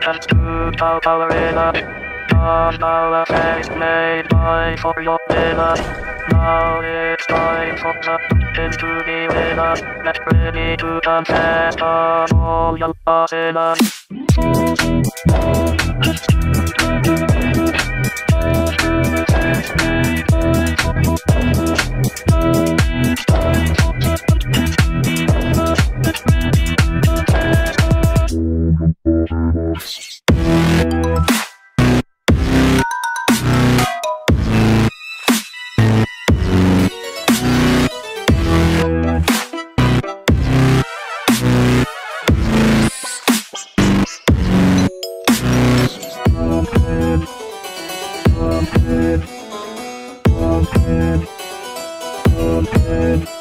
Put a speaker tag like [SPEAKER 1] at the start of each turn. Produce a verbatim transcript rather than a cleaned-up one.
[SPEAKER 1] Congratulations to Tau Powerina. Come now a face made by for your dinner. Now it's time for the pumpkin to be winner. Get ready to confess on all your sinners. Pumpkin, pumpkin, pumpkin.